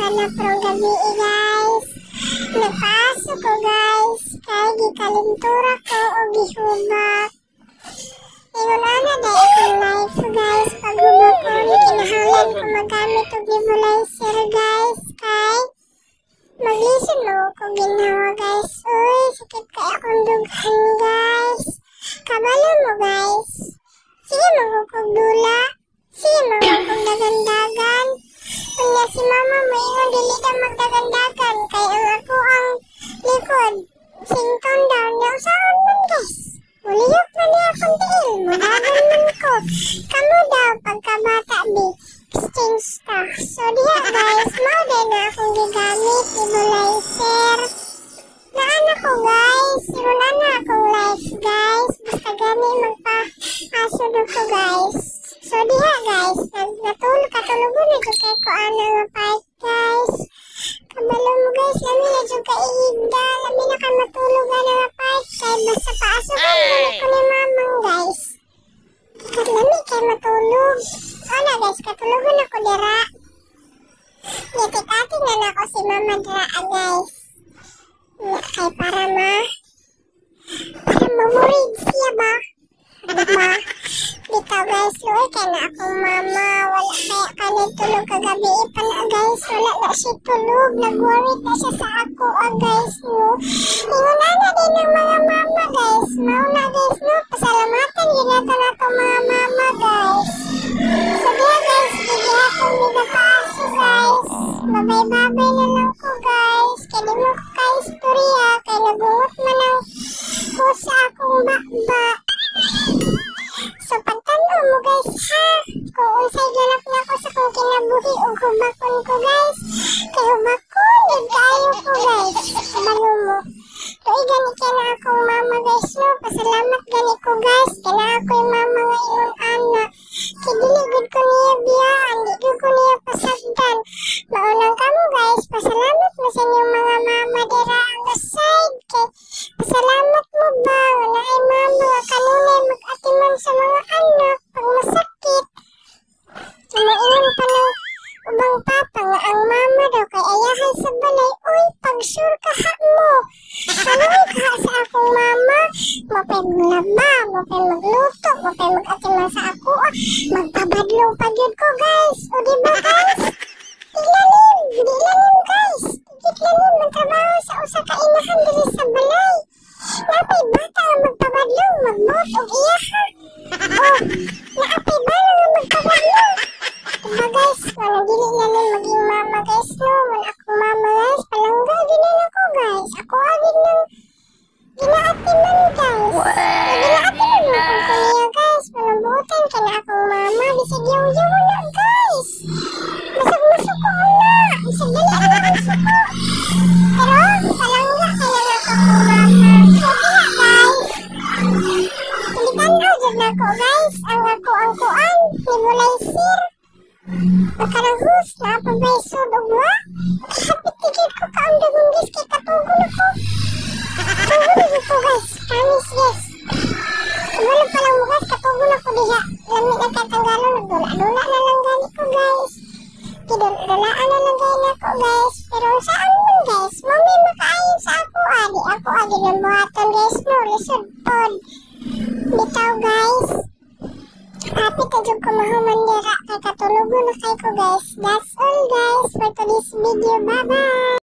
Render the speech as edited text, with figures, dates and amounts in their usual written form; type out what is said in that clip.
na prong gabi guys. Nagpasok ko guys. Kaya gikalintura ko o gihubak. Ingon ana day akong life guys. Paghubak ko, kinahanglan ko magamit og nebulizer guys. Kay maglisten mo ko ginawa guys. Uy, sakit kaya akong dughan guys. Kabalo mo guys. Sige magkukog dula. Sige magkukog dagan-dagan. Kanya si mama mo ingon dili na magdagan-dagan. Kaya ang ako ang likod. Sington down niya usaon man guys. Muliyok man niya akong tiil. Madagan man ko. Kamu daw pagkabata bi. Exchange ka. So diya guys. Mauday na akong gigamit. Nebulizer. Naana ko guys. Iruna na akong life guys. Basta gani magpa-asod ko guys. So diha guys. Katulugo na dyan kay ko ana nga part guys. Kabalo mo guys. Lami na dyan ka iigda. Lami na ka matulog na nga part. Kaya basta paasok ko ni mamang guys. Lami kay matulog. Ano guys. Katulugon ako dira. Yatik-atik na ako si mama dira guys. Kay para ma-worried siya ba? Bitaw guys, luoy kaya na akong mama. Wala kaya ka nagtulog kagabi pa na guys. Wala na siya tulog. Nag-worried na siya sa ako guys no. Inguna na din ng mga mama guys. Mauna guys no. Pasalamatan yun nato na itong mga mama guys. So diya guys, hindi akong nagpaaso guys. Babay-babay na lang ko guys. Kaya di mo ko ka-istorya. Kaya nagungot man ang ko sa akong bakba. So pagtanaw mo guys ha. Kung unsay ganap na ako sa kong kinabuhi o hubakon ko guys. Kaya hubakon, nagkayo ko guys. Kabalo mo. Tuig gani kaya na akong mama guys no. Pasalamat gani ko guys. Kaya na ako yung mama nga ingon anak. Kaya diligod ko niya biyaan. Digod ko niya pasagdan. Maunang kamo guys. Pasalamat mo sa inyong mga mama dira ang aside. Kaya pasalamat mo ba. Wala ay mama nga kanunay mag-atiman sa mga anak. Pag masakit. Maingon pa ng ubang papa nga ang mama daw kay ayahay sa balay. Uy, pag-sure ka ha mo. Kanoy ka sa akong mama. Mapay maglaba, mapay magluto, mapay mag-atiman sa ako. Magpabadlong pa yun ko guys. O diba guys? Di lalim guys. Tigit lalim magtrabaho sa usa ka inahan diri sa balay. Napay bata nga magpabadlong, magbuot o iyaha. Oh, naapay ba nga magpabadlong? Diba guys, walang dili lalim maging mama guys no. Wala akong mama guys, palangga ginin ako guys. Ako agad ng ginaatiman guys. Ginaatiman mo kung kuya guys. Walang buutan ka na akong mama. Bisag yaw-yaw na guys. Bisag masuko na. Bisag dali na akong suko. Pero palangga ka na akong mama. So diya guys. Hindi tanaw dyan ako guys. Ang ako ang kuan. Nebulizer. Makarahus na pabay-sod o ba? Kapit-tigit ko kaundag-ung guys. Kaya katugon ako. Katugon ako guys. Promise guys. Wala pa lang mo guys. Katugon ako diha. Lamit na katanggalon. Nagdula-dula na lang gani ko guys. Kidulaan na lang gani ako guys. Pero saan mo guys? Mami makaayon sa ako. Di ako adi ng buhaton guys. No, lisod pod. Bitaw guys. Happy ka dyan kumahuman dira. Kaya katulugo na kayo ko guys. That's all guys for today's video. Bye bye!